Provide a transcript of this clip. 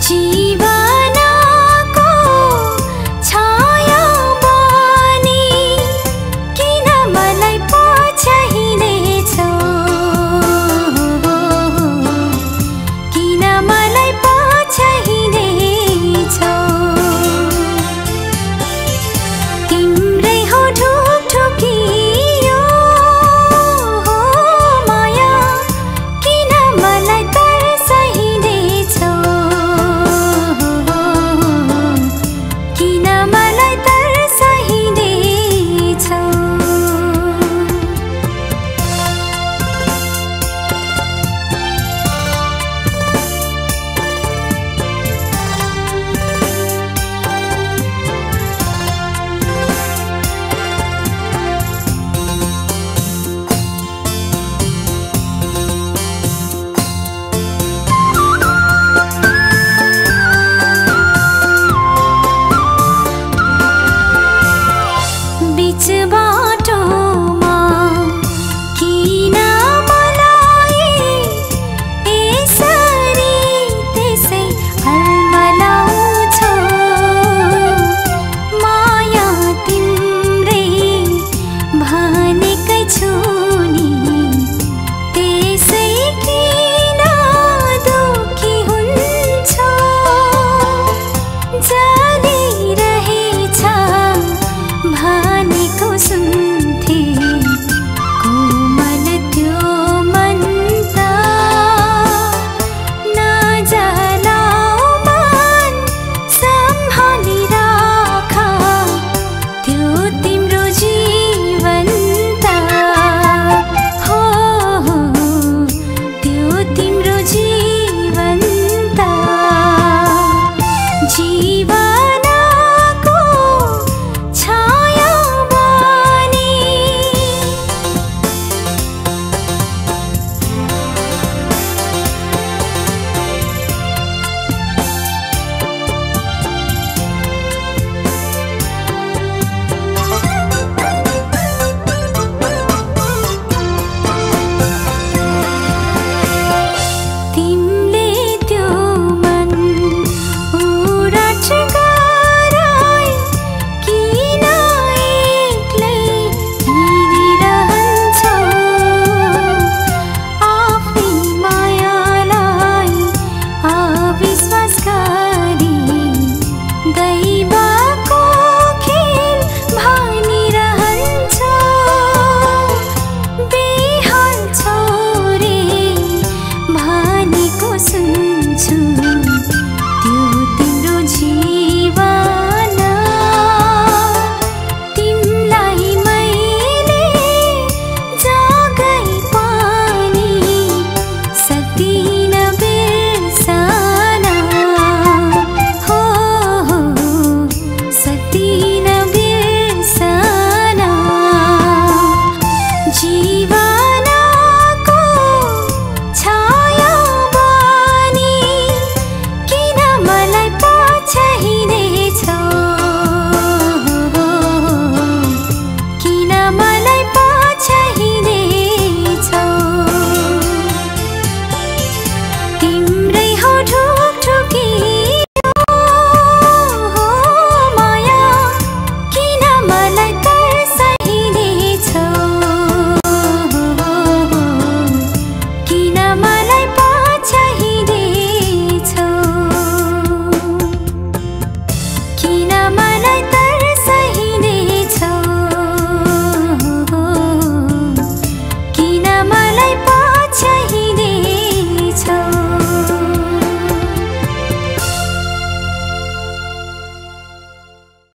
जीवनको छाया बनी किन मलाई पछाइनेछौ, किन मलाई पछाइनेछौ। तिम्रै हो ढुकढुकियो माया किन मलाई तर्साइनेछौ, किन मलाई तर्साइनेछौ। बीच बाटोमा किन मलाई यसरी त्यसै हल्मलाउँछौ, माया तिम्रै भनेकै छु नि त्यसै किन दुखी हुन्छौ। जलिरहेछ भनेको सुन्थे कोमल त्यो मन त नजलाऊ मन सम्हाली राख त्यो तिम्रो जीवन त हो त्यो तिम्रो जीवन त। जीवनको छाया बनी तिमीले त्यो मन उराट गराई किन एक्लै हिँडिरहन्छौ, आफ्नै मायालाई अविश्वास गरी दैवको खेल भनिरहन्छौ। बेहाल छौ रे भनेको सुन्छु त्यो तिम्रो जीवन। तिमीलाई मैले जगै पनि सक्दिन बिर्सन, हो सक्दिन बिर्सन। जीवनको छाया बनी किन मलाई पछाइने